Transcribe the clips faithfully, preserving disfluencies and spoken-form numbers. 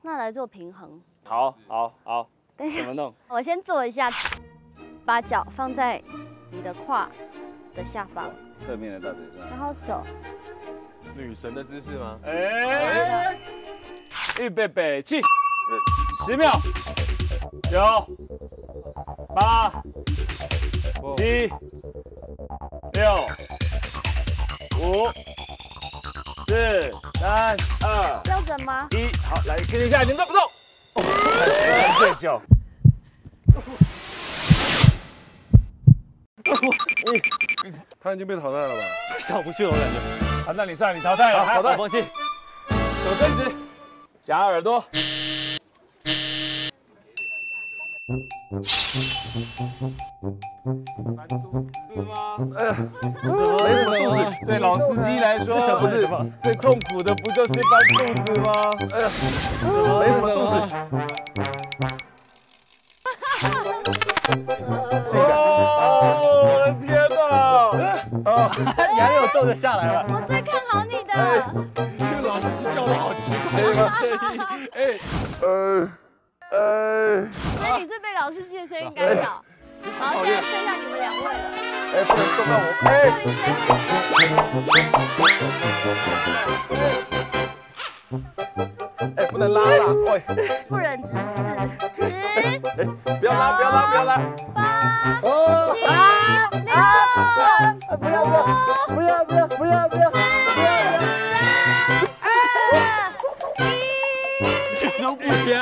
那来做平衡。 好，好，好。 等一下， 怎么弄？ 我先做一下，把脚放在你的胯的下方， 侧面的大腿上。 然后手。 女神的姿势吗？ 哎，预备备起，十秒，九、八、七、六、五、四、三、二、 标准吗？ 一，好，来，先停下，你们都不动。看谁撑最久。 他已经被淘汰了吧？ 上不去了，我感觉。 好，那你上，你淘汰了， 好的，放弃。 手伸直，夹耳朵。翻肚子吗？ 没什么肚子， 对老司机来说， 这不是最痛苦的不就是翻肚子吗？ 哎呀，没什么肚子。 哦，我的天哪！ 哦，你还没有动就下来了。 我最看好你的。 这个老司机叫的好奇怪吗？哎， 呃，呃， 所以你是被老司机的声音干扰。好，现在剩下你们两位了。 哎，不能动到我，哎， 到底谁哎，不能拉啦，喂， 不忍直视？十、 哎，不要拉，不要拉，不要拉， 八、 哦， 七、六、 不要，不要，不要，不要，不要，不要， 二、 这都不行。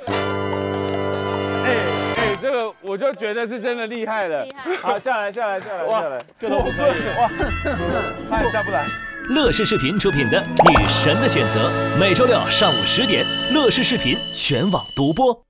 哎哎，这个我就觉得是真的厉害了。 厉害好，下来，下来，下来，下来。 这都不可以。 哇，他也下不来。 乐视视频出品的《女神的选择》，每周六上午十点，乐视视频全网独播。